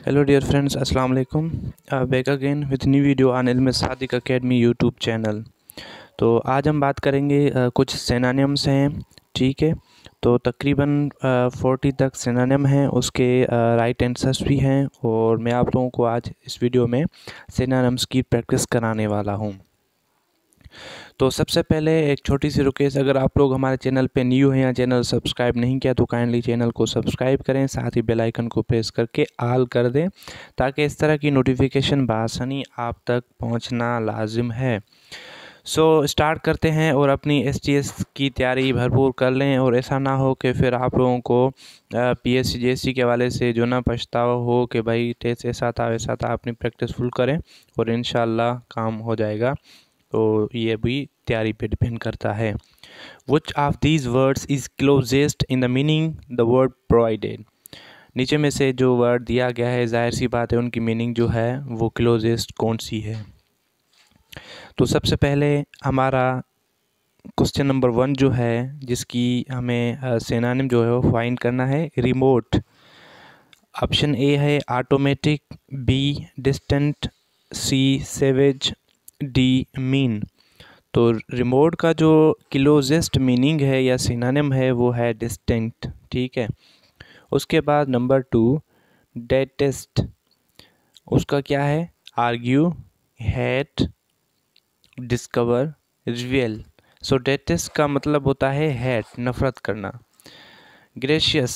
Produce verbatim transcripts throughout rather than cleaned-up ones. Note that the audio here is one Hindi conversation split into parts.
Hello dear friends, Assalamu alaikum. uh, back again with new video on इल्म सादिक अकेडमी यूट्यूब चैनल। तो आज हम बात करेंगे uh, कुछ सिनोनिम्स हैं, ठीक है। तो तकरीबन फोर्टी uh, तक सिनोनिम हैं, उसके राइट uh, आंसर्स भी हैं और मैं आप लोगों को आज इस वीडियो में सिनोनिम्स की प्रैक्टिस कराने वाला हूँ। तो सबसे पहले एक छोटी सी रिक्वेस्ट, अगर आप लोग हमारे चैनल पे न्यू हैं या चैनल सब्सक्राइब नहीं किया तो काइंडली चैनल को सब्सक्राइब करें, साथ ही बेल आइकन को प्रेस करके ऑल कर दें ताकि इस तरह की नोटिफिकेशन बआसानी आप तक पहुंचना लाजिम है। सो so, स्टार्ट करते हैं और अपनी एस टी एस की तैयारी भरपूर कर लें और ऐसा ना हो कि फिर आप लोगों को P S C G S C के हवाले से जो ना पछतावा हो कि भाई टेस्ट ऐसा था वैसा था। अपनी प्रैक्टिस फुल करें और इंशाल्लाह काम हो जाएगा। तो ये भी तैयारी पे डिपेंड करता है। Which of these words is closest in the meaning the word provided. नीचे में से जो वर्ड दिया गया है जाहिर सी बात है उनकी मीनिंग जो है वो क्लोजेस्ट कौन सी है। तो सबसे पहले हमारा क्वेश्चन नंबर वन जो है जिसकी हमें सिनोनिम जो है वो फाइंड करना है, रिमोट। ऑप्शन ए है automatic, B distant, C savage, D mean. तो रिमोट का जो क्लोजेस्ट मीनिंग है या सिनोनिम है वो है डिस्टिंक्ट, ठीक है। उसके बाद नंबर टू डेटेस्ट, उसका क्या है, argue, hate, discover, reveal. So detest का मतलब होता है हेट, नफरत करना। ग्रेशियस,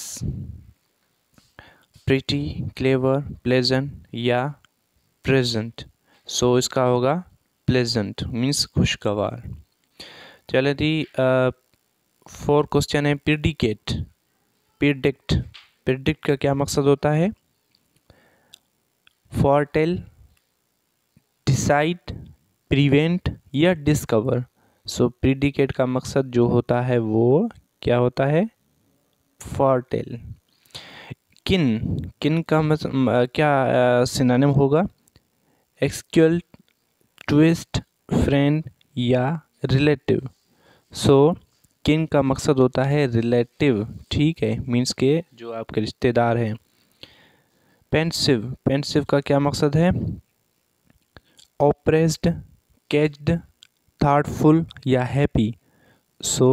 प्रिटी, क्लेवर, प्लेजेंट या प्रेजेंट। सो इसका होगा प्लेजेंट, मीन्स खुशगवार। चले जी, फोर क्वेश्चन है प्रिडिकेट, प्रिडिक्ट। प्रिडिक्ट का क्या मकसद होता है, फोरटेल, डिसाइड, प्रिवेंट या डिस्कवर। सो प्रिडिकेट का मकसद जो होता है वो क्या होता है, फोरटेल। किन, किन का मतलब क्या सिनोनिम होगा, एक्सक्यूल, ट्विस्ट, फ्रेंड या रिलेटिव। सो किन का मकसद होता है रिलेटिव, ठीक है, मीन्स के जो आपके रिश्तेदार हैं। पेंसिव, पेंसिव का क्या मकसद है, ऑप्रेस्ड, कैच्ड, थॉटफुल या हैप्पी। सो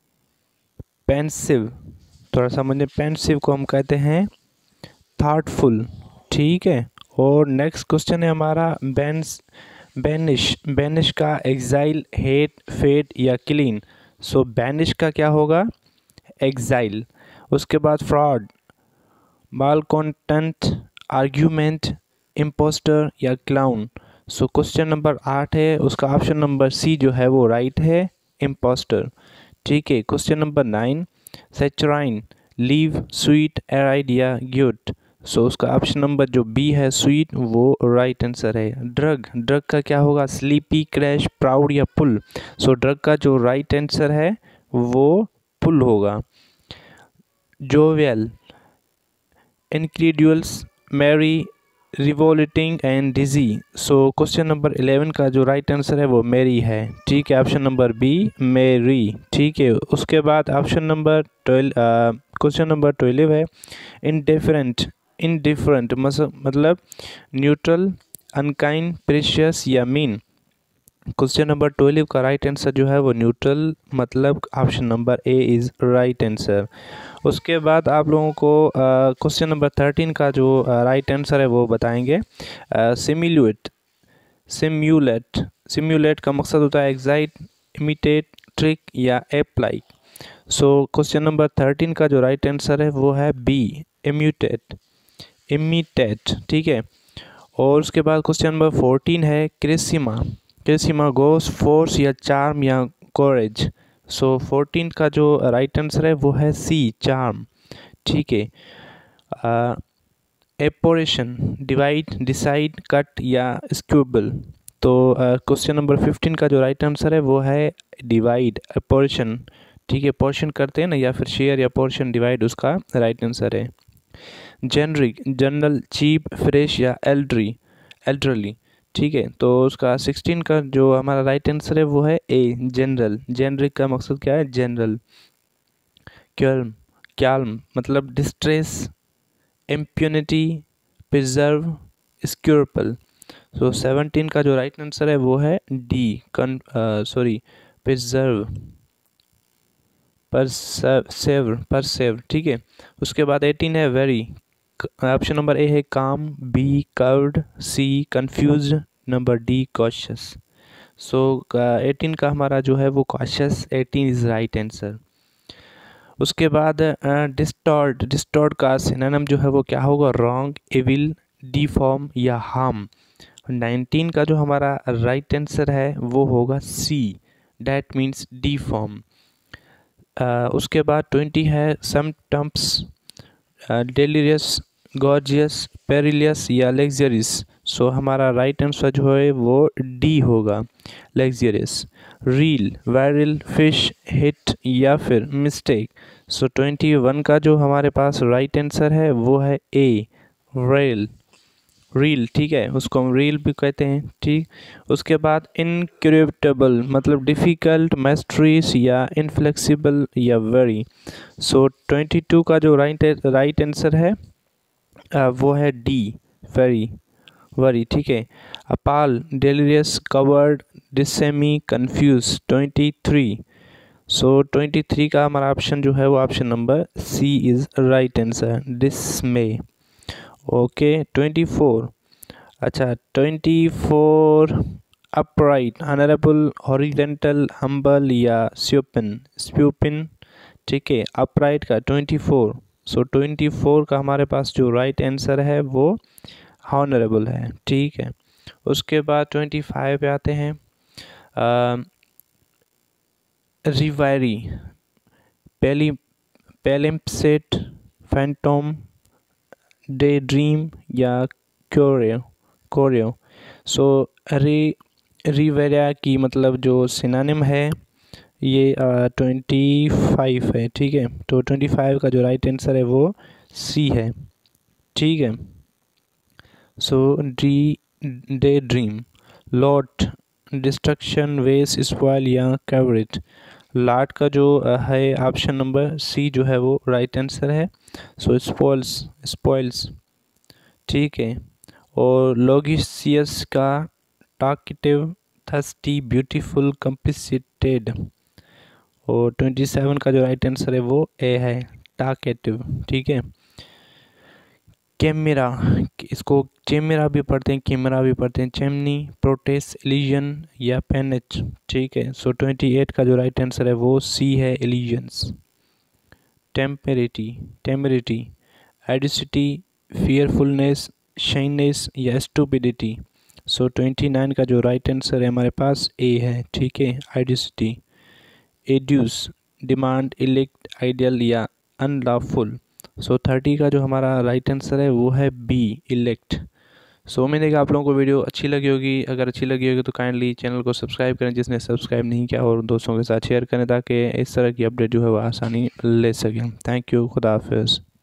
पेंसिव, थोड़ा समझे, पेंसिव को हम कहते हैं थॉटफुल, ठीक है। और नेक्स्ट क्वेश्चन है हमारा बेंस बैनिश। बैनिश का एग्जाइल, हेट, फेड या क्लीन। सो बैनिश का क्या होगा, एग्जाइल। उसके बाद fraud, malcontent, argument, impostor या क्लाउन। सो क्वेश्चन नंबर आठ है, उसका ऑप्शन नंबर सी जो है वो राइट है, इम्पोस्टर, ठीक है। Question number nine, saccharine, leave, sweet, arid या गुड। सो so, उसका ऑप्शन नंबर जो बी है स्वीट वो राइट आंसर है। ड्रग, ड्रग का क्या होगा, स्लीपी, क्रैश, प्राउड या पुल। सो so, ड्रग का जो राइट आंसर है वो पुल होगा। Jovial, incredulous, merry, revolting and dizzy. So question number eleven का जो राइट आंसर है वो मैरी है, ठीक है, ऑप्शन नंबर बी मैरी, ठीक है। उसके बाद option number twelve, question number twelve है इनडिफरेंट। इनडिफरेंट मतलब न्यूट्रल, अनकाइंड, प्रीशियस या मीन। क्वेश्चन नंबर ट्वेल्व का राइट आंसर जो है वो न्यूट्रल, मतलब option number A is right answer. उसके बाद आप लोगों को क्वेश्चन नंबर थर्टीन का जो राइट आंसर है वो बताएंगे। सिम्युलेट, सिम्युलेट, सिम्युलेट का मकसद होता है एग्जाइट, इमिटेट, ट्रिक या apply. So question number thirteen का जो राइट आंसर है वो है बी, इम्यूटेट, इमिटेट, ठीक है। और उसके बाद क्वेश्चन नंबर फोर्टीन है क्रिसिमा। क्रिसिमा गोस, फोर्स या चार्म या कोरेज। सो फोर्टीन का जो राइट आंसर है वो है सी, चार्म, ठीक है। एपोरेशन, डिवाइड, डिसाइड, कट या स्क्यूबल। तो क्वेश्चन नंबर फिफ्टीन का जो राइट आंसर है वो है डिवाइड, एपोरेशन, ठीक है, पोर्शन करते हैं ना, या फिर शेयर या पोर्शन, डिवाइड उसका राइट आंसर है। जेनरिक, जनरल, चीप, फ्रेश या एल्ड्री, एल्ड्रली, ठीक है। तो उसका सिक्सटीन का जो हमारा राइट आंसर है वो है ए, जनरल। जेनरिक का मकसद क्या है, जनरल। क्याल्म, क्याल्म मतलब distress, impunity, preserve, scruple. So seventeen का जो राइट आंसर है वो है डी, कन सॉरी प्रिजर्व, परसेव परसेव ठीक है। उसके बाद एटीन है वेरी, ऑप्शन नंबर ए है calm, B curved, C confuse, number D cautious. So eighteen का हमारा जो है वो cautious, eighteen is right answer. उसके बाद डिस्टॉर्ट, डिस्टॉर्ट का सिनोनिम जो है वो क्या होगा, रॉन्ग, एविल, डिफॉर्म या हार्म। नाइनटीन का जो हमारा राइट आंसर है वो होगा सी, डैट मीन्स डिफॉर्म। उसके बाद ट्वेंटी है sumptuous, delirious, gorgeous, perilous या लग्जरियस। सो हमारा राइट आंसर जो है वो डी होगा, luxurious. Reel, viral, fish, hit या फिर मिस्टेक। सो ट्वेंटी वन का जो हमारे पास राइट आंसर है वो है ए, रेल, रील ठीक है, उसको हम रील भी कहते हैं ठीक। उसके बाद इनक्रेडिबल मतलब डिफ़िकल्ट, मैस्ट्रीस या इनफ्लेक्सिबल या वेरी। सो ट्वेंटी टू का जो राइट राइट आंसर है आ, वो है डी, वेरी, वरी ठीक है। Appal, delirious, cowered, dismay, confuse. Twenty three, so twenty three का हमारा ऑप्शन जो है वो option number C is right answer, dismay. Okay twenty four, अच्छा twenty four upright, honourable, horizontal, humble या स्यूपिन, स्प्यूपिन ठीक है। अपराइट का twenty four, so twenty four का हमारे पास जो राइट आंसर है वो हॉनरेबल है ठीक है। उसके बाद ट्वेंटी फाइव पे आते हैं, रिवायरी, पेली पेलिम्पसेट, फैंटोम, डे ड्रीम या क्योरियो कोरियो। सो री रिवेरिया की मतलब जो सिनोनिम है ये ट्वेंटी फाइव है ठीक है। तो ट्वेंटी फाइव का जो राइट आंसर है वो सी है ठीक है। So D, day dream, loot, destruction, waste, spoil या कैवरेट। लाट का जो है ऑप्शन नंबर सी जो है वो राइट आंसर है। सो स्पॉइल्स, स्पॉइल्स ठीक है। और लोगिसियस का टॉकेटिव, थर्स्टी, ब्यूटीफुल, कंप्लिसिटेड। और ट्वेंटी सेवन का जो राइट आंसर है वो ए है, टॉकेटिव ठीक है। कैमरा, इसको चेमेरा भी पढ़ते हैं, कैमरा भी पढ़ते हैं, चेमनी, प्रोटेस, एलिजन या पेनेच ठीक है। सो ट्वेंटी एट का जो राइट आंसर है वो सी है, allegiance. Temerity, temerity, audacity, fearfulness, shyness या स्टूपिडिटी। सो ट्वेंटी नाइन का जो राइट आंसर है हमारे पास ए है ठीक है, audacity. Adduce, demand, elect, ideal या अनलॉफुल। सो थर्टी का जो हमारा राइट आंसर है वो है बी, इलेक्ट। सो उम्मीद है कि आप लोगों को वीडियो अच्छी लगी होगी। अगर अच्छी लगी होगी तो काइंडली चैनल को सब्सक्राइब करें जिसने सब्सक्राइब नहीं किया, और दोस्तों के साथ शेयर करें ताकि इस तरह की अपडेट जो है वो आसानी ले सकें। थैंक यू, खुदा हाफिज़।